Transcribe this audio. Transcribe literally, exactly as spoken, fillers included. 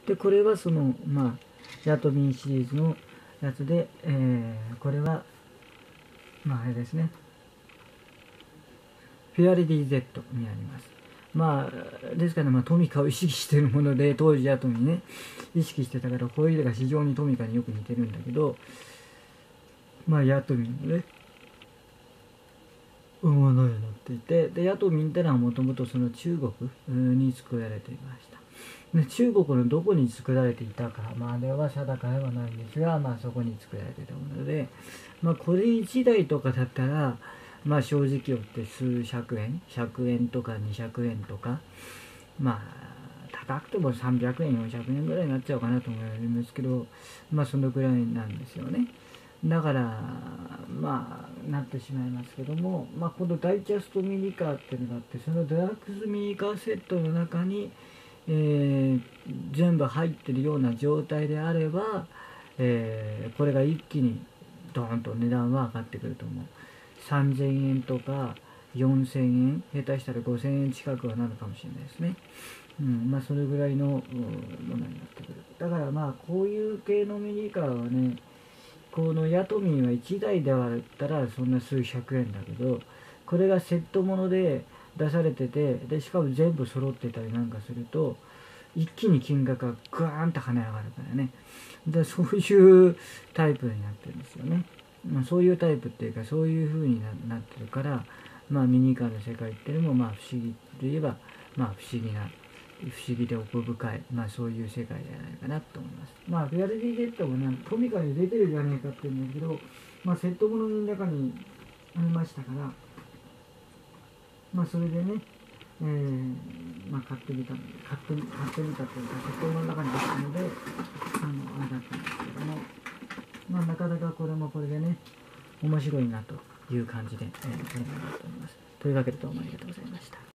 でこれはそのまあヤトミンシリーズのやつで、えー、これはまああれですね、フェアレディ Z になります。まあですから、まあ、トミカを意識しているもので、当時ヤトミンね意識してたから、こういうのが非常にトミカによく似てるんだけど、まあヤトミンのねものになっていて、でヤトミンってのはもともとその中国に作られていました。で中国のどこに作られていたかまでは定かではないんですが、まあ、そこに作られていたもので、まあ、これいちだいとかだったら、まあ、正直言って数百円ひゃくえんとかにひゃくえんとか、まあ高くてもさんびゃくえんよんひゃくえんぐらいになっちゃうかなと思うんですけど、まあそのぐらいなんですよね。だからまあなってしまいますけども、まあ、このダイキャストミニカーっていうのがあって、そのデラックスミニカーセットの中に、えー、全部入ってるような状態であれば、えー、これが一気にドーンと値段は上がってくると思う。さんぜんえんとかよんせんえん、下手したらごせんえん近くはなるかもしれないですね。うんまあ、それぐらいのものになってくる。だからまあこういう系のミニカーはね、このヤトミンはいちだいで割ったらそんな数百円だけど、これがセットもので出されてて、でしかも全部揃ってたりなんかすると、一気に金額がグーンと跳ね上がるからね。でそういうタイプになってるんですよね。まあ、そういうタイプっていうか、そういう風になってるから、まあ、ミニカーの世界っていうのもまあ不思議といえば、まあ、不思議な不思議で奥深い、まあ、そういう世界じゃないかなと思います。まあ、フェアレディ Z もね、トミカに出てるじゃねえかって言うんだけど、まあ、セットものの中にありましたから、まあ、それでね、えーまあ、買ってみた、買ってみ、買ってみたというか、セットものの中にあったので、あの、あれだったんですけども、まあ、なかなかこれもこれでね、面白いなという感じで、えー、これもなっております。というわけでどうもありがとうございました。